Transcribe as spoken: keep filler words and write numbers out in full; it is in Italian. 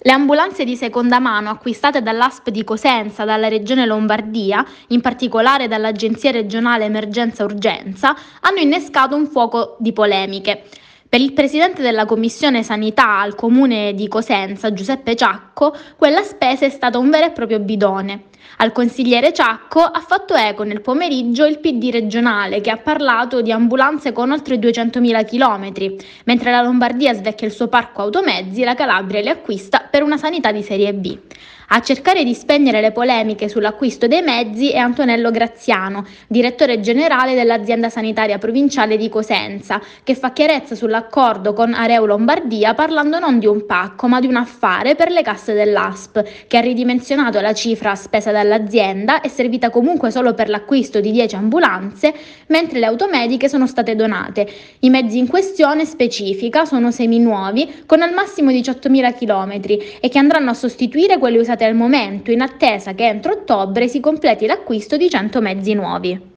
Le ambulanze di seconda mano acquistate dall'A S P di Cosenza, dalla Regione Lombardia, in particolare dall'Agenzia regionale Emergenza Urgenza, hanno innescato un fuoco di polemiche. Per il presidente della Commissione Sanità al Comune di Cosenza, Giuseppe Ciacco, quella spesa è stata un vero e proprio bidone. Al consigliere Ciacco ha fatto eco nel pomeriggio il P D regionale, che ha parlato di ambulanze con oltre duecentomila chilometri. Mentre la Lombardia svecchia il suo parco automezzi, la Calabria li acquista per una sanità di serie B. A cercare di spegnere le polemiche sull'acquisto dei mezzi è Antonello Graziano, direttore generale dell'azienda sanitaria provinciale di Cosenza, che fa chiarezza sull'accordo con Areo Lombardia parlando non di un pacco ma di un affare per le casse dell'A S P, che ha ridimensionato la cifra spesa dall'azienda e servita comunque solo per l'acquisto di dieci ambulanze, mentre le automediche sono state donate. I mezzi in questione, specifica, sono seminuovi con al massimo diciottomila chilometri e che andranno a sostituire quelli usati al momento, in attesa che entro ottobre si completi l'acquisto di cento mezzi nuovi.